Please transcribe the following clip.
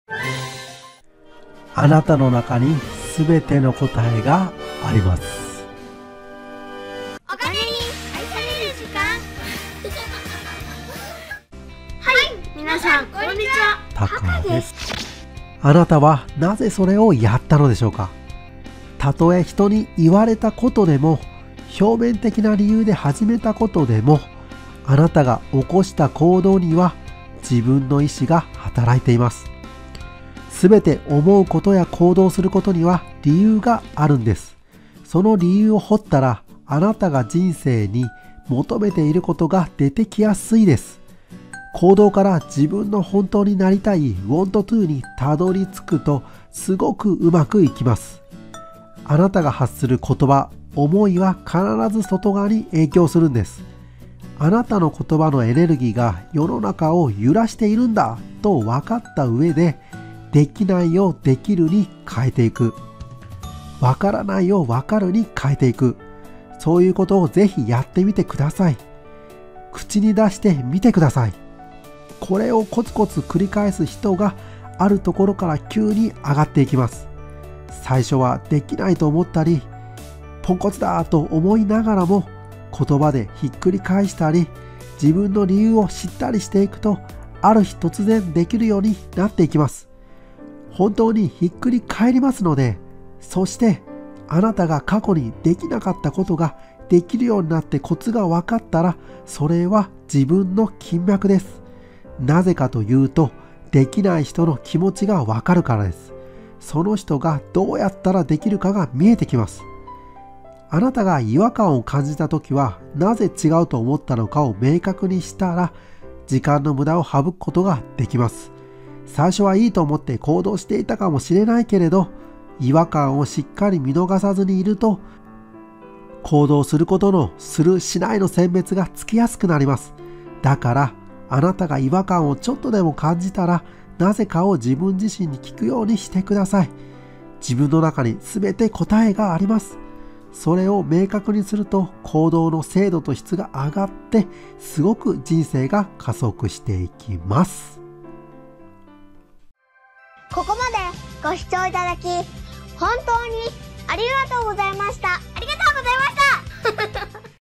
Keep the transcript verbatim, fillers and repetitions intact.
あなたの中にすべての答えがあります。 お金に愛される時間。はい、皆さんこんにちは。 タカです。あなたはなぜそれをやったのでしょうか。たとえ人に言われたことでも、表面的な理由で始めたことでも、あなたが起こした行動には自分の意思が働いています。すべて思うことや行動することには理由があるんです。その理由を掘ったら、あなたが人生に求めていることが出てきやすいです。行動から自分の本当になりたい want to にたどり着くとすごくうまくいきます。あなたが発する言葉、思いは必ず外側に影響するんです。あなたの言葉のエネルギーが世の中を揺らしているんだと分かった上で、できないをできるに変えていく。わからないをわかるに変えていく。そういうことをぜひやってみてください。口に出してみてください。これをコツコツ繰り返す人があるところから急に上がっていきます。最初はできないと思ったり、ポンコツだと思いながらも、言葉でひっくり返したり、自分の理由を知ったりしていくと、ある日突然できるようになっていきます。本当にひっくり返りますので、そしてあなたが過去にできなかったことができるようになってコツが分かったら、それは自分の金脈です。なぜかというと、できない人の気持ちが分かるからです。その人がどうやったらできるかが見えてきます。あなたが違和感を感じたときは、なぜ違うと思ったのかを明確にしたら、時間の無駄を省くことができます。最初はいいと思って行動していたかもしれないけれど、違和感をしっかり見逃さずにいると、行動することのするしないの選別がつきやすくなります。だからあなたが違和感をちょっとでも感じたら、なぜかを自分自身に聞くようにしてください。自分の中に全て答えがあります。それを明確にすると、行動の精度と質が上がって、すごく人生が加速していきます。 ここまでご視聴いただき本当にありがとうございました。ありがとうございました